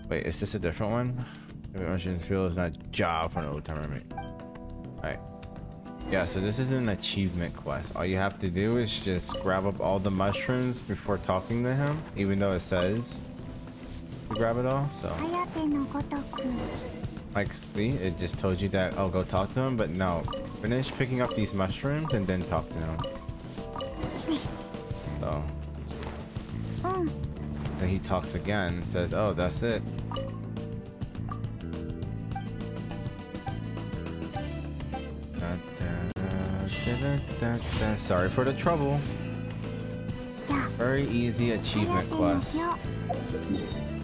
Wait, is this a different one? Mushrooms feel is not a job for an old time roommate. Alright. Yeah, so this is an achievement quest. All you have to do is just grab up all the mushrooms before talking to him, even though it says to grab it all. So, like, see, it just told you that, oh, go talk to him, but no, finish picking up these mushrooms and then talk to him. So, then he talks again and says, oh, that's it. Sorry for the trouble. Very easy achievement quest.